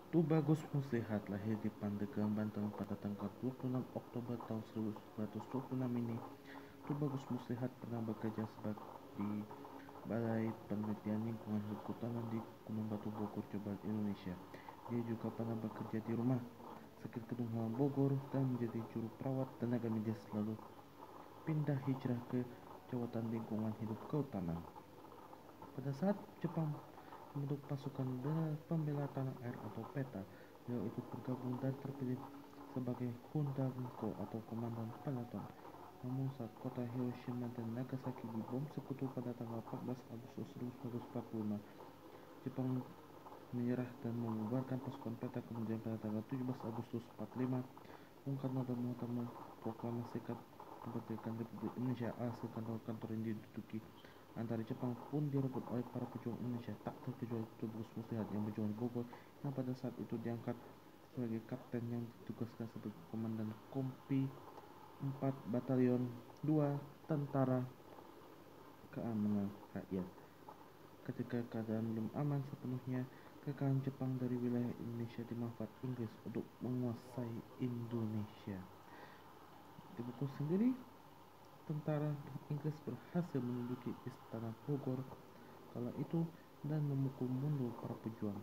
Tubagus Muslihat lahir di Pandeglang, Banten pada tanggal 26 Oktober tahun 1926 ini. Tubagus Muslihat pernah bekerja di Balai Penelitian Lingkungan Hidup Kehutanan di Gunung Batu, Bogor, Jawa Barat, Indonesia. Dia juga pernah bekerja di Rumah Sakit Kedung Halang, Bogor, dan menjadi juru perawat tenaga medis, lalu pindah hijrah ke Jabatan Lingkungan Hidup Kehutanan. Pada saat Jepang membentuk pasukan pembela tanah air atau PETA, beliau ikut bergabung dan terpilih sebagai Hundanko atau komandan peleton. Namun saat kota Hiroshima dan Nagasaki dibom sekutu pada tanggal 14 Agustus 1945, Jepang menyerah dan membubarkan pasukan PETA. Kemudian pada tanggal 17 Agustus 45, Bung Karno dan Bung Hatta memproklamasikan kemerdekaan Republik Indonesia. Alhasil kantor-kantor yang diduduki antara Jepang pun direbut oleh para pejuang Indonesia, tak terkecuali Tubagus Muslihat yang berjuang di Bogor, yang pada saat itu diangkat sebagai kapten yang ditugaskan sebagai komandan Kompi 4 Batalion 2 Tentara Keamanan Rakyat. Ketika keadaan belum aman sepenuhnya, kekalahan Jepang dari wilayah Indonesia dimanfaatkan Inggris untuk menguasai Indonesia. Di pukul sendiri, tentara Inggris berhasil menduduki istana Bogor kala itu dan memukul mundur para pejuang.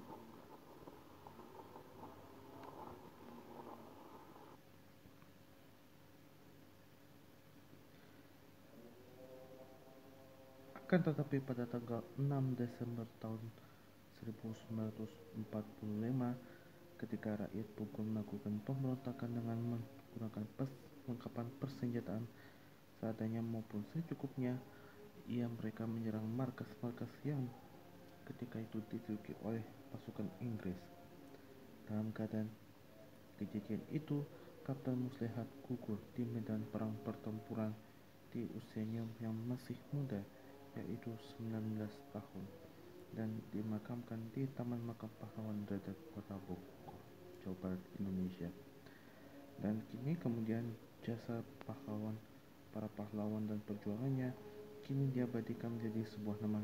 Akan tetapi pada tanggal 6 Desember tahun 1945, ketika rakyat Bogor melakukan pemberontakan dengan menggunakan perlengkapan persenjataan seadanya maupun secukupnya, mereka menyerang markas-markas yang ketika itu diduduki oleh pasukan Inggris. Dalam keadaan kejadian itu, Kapten Muslihat gugur di medan perang pertempuran di usianya yang masih muda, yaitu 19 tahun, dan dimakamkan di Taman Makam Pahlawan Dada Kota Bogor, Jawa Barat, Indonesia. Dan kini kemudian jasa para pahlawan dan perjuangannya kini diabadikan menjadi sebuah nama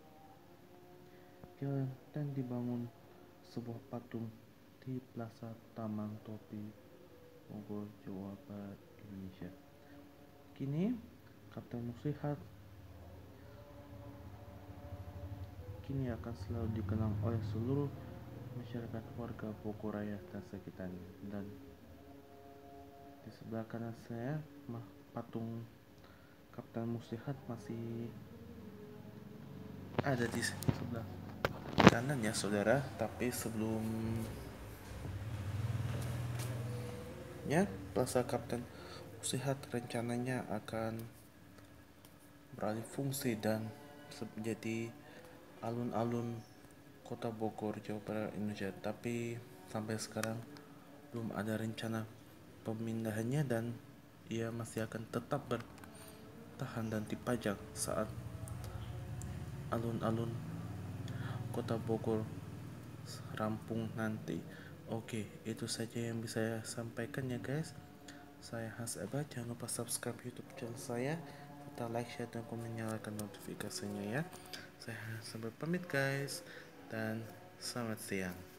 jalan dan dibangun sebuah patung di Plaza Taman Topi, Bogor, Jawa Barat, Indonesia. Kini Kapten Muslihat kini akan selalu dikenang oleh seluruh masyarakat warga Bogor Raya dan sekitarnya. Dan di sebelah kanan saya patung Kapten Muslihat masih ada di sebelah kanan ya saudara, tapi sebelumnya Plaza Kapten Muslihat rencananya akan beralih fungsi dan menjadi alun-alun Kota Bogor, Jawa Barat, Indonesia. Tapi sampai sekarang belum ada rencana pemindahannya, dan ia masih akan tetap bertahan dan dipajang saat alun-alun Kota Bogor rampung nanti. Oke, itu saja yang bisa saya sampaikan ya guys. Saya Has Eba, jangan lupa subscribe YouTube channel saya, serta like, share, dan komen, nyalakan notifikasinya ya. Saya sampai pamit guys, dan selamat siang.